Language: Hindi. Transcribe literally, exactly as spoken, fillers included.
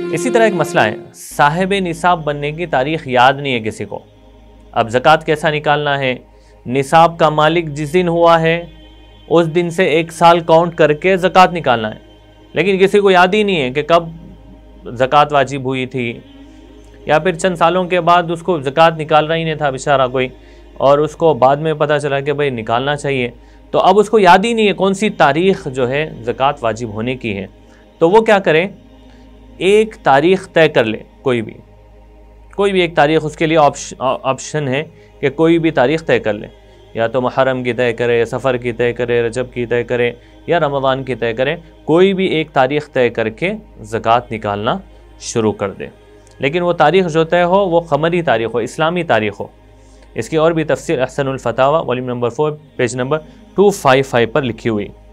इसी तरह एक मसला है, साहिब निसाब बनने की तारीख याद नहीं है किसी को। अब ज़कात कैसा निकालना है, निसाब का मालिक जिस दिन हुआ है उस दिन से एक साल काउंट करके ज़कात निकालना है, लेकिन किसी को याद ही नहीं है कि कब ज़कात वाजिब हुई थी, या फिर चंद सालों के बाद उसको ज़कात निकालना ही नहीं था बेचारा कोई, और उसको बाद में पता चला कि भाई निकालना चाहिए, तो अब उसको याद ही नहीं है कौन सी तारीख़ जो है ज़कात वाजिब होने की है। तो वो क्या करे, एक तारीख़ तय कर ले, कोई भी कोई भी एक तारीख़, उसके लिए ऑप्शन है कि कोई भी तारीख़ तय कर ले, या तो मुहर्रम की तय करे, सफ़र की तय करे, रजब की तय करे, या रमज़ान की तय करे। कोई भी एक तारीख़ तय करके ज़कात निकालना शुरू कर दे, लेकिन वो तारीख़ जो तय हो वो क़मरी तारीख़ हो, इस्लामी तारीख़ हो। इसकी और भी तफ़सीर Ahsanul Fatawa volume number four page number two five five पर लिखी हुई।